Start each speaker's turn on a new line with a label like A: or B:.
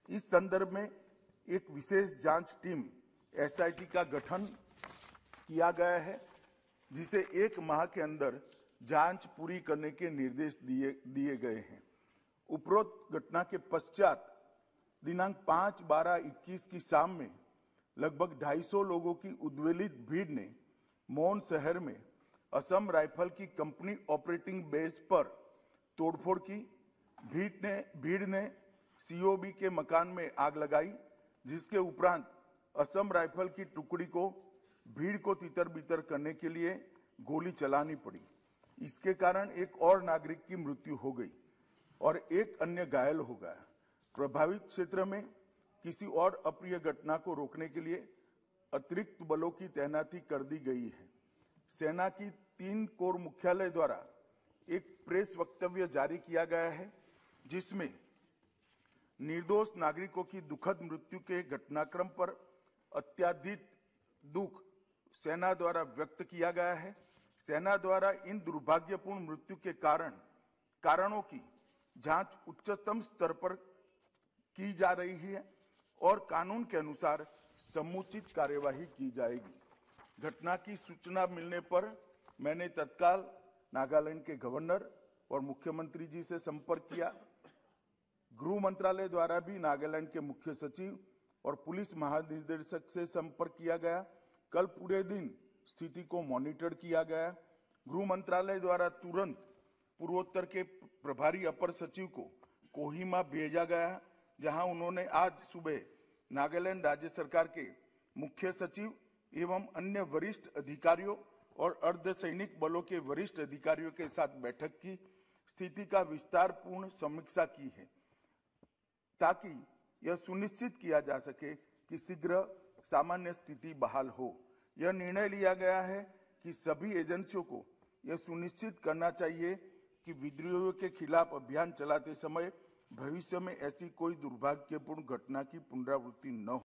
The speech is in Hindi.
A: इस संदर्भ में एक विशेष जांच टीम एसआईटी का गठन किया गया है, जिसे 1 माह के अंदर जांच पूरी करने के निर्देश दिए गए हैं। उपरोक्त घटना के पश्चात दिनांक 5/12/21 की शाम में लगभग 250 लोगों की उद्वेलित भीड़ ने मौन शहर में असम राइफल की कंपनी ऑपरेटिंग बेस पर तोड़फोड़ की। भीड़ ने सीओबी के मकान में आग लगाई, जिसके उपरांत असम राइफल की टुकड़ी को भीड़ को तितर-बितर करने के लिए गोली चलानी पड़ी। इसके कारण एक और नागरिक की मृत्यु हो गई और एक अन्य घायल हो गया। प्रभावित क्षेत्र में किसी और अप्रिय घटना को रोकने के लिए अतिरिक्त बलों की तैनाती कर दी गई है। सेना की 3 कोर मुख्यालय द्वारा एक प्रेस वक्तव्य जारी किया गया है, जिसमें निर्दोष नागरिकों की दुखद मृत्यु के घटनाक्रम पर अत्यधिक दुख सेना द्वारा व्यक्त किया गया है। सेना द्वारा इन दुर्भाग्यपूर्ण मृत्यु के कारणों की जांच उच्चतम स्तर पर की जा रही है और कानून के अनुसार समुचित कार्यवाही की जाएगी। घटना की सूचना मिलने पर मैंने तत्काल नागालैंड के गवर्नर और मुख्यमंत्री जी से संपर्क किया। गृह मंत्रालय द्वारा भी नागालैंड के मुख्य सचिव और पुलिस महानिदेशक से संपर्क किया गया। कल पूरे दिन स्थिति को मॉनिटर किया गया। गृह मंत्रालय द्वारा तुरंत पूर्वोत्तर के प्रभारी अपर सचिव को कोहिमा भेजा गया, जहां उन्होंने आज सुबह नागालैंड राज्य सरकार के मुख्य सचिव एवं अन्य वरिष्ठ अधिकारियों और अर्धसैनिक बलों के वरिष्ठ अधिकारियों के साथ बैठक की, स्थिति का विस्तारपूर्ण समीक्षा की है, ताकि यह सुनिश्चित किया जा सके कि शीघ्र सामान्य स्थिति बहाल हो। यह निर्णय लिया गया है कि सभी एजेंसियों को यह सुनिश्चित करना चाहिए कि विद्रोहियों के खिलाफ अभियान चलाते समय भविष्य में ऐसी कोई दुर्भाग्यपूर्ण घटना की पुनरावृत्ति न हो।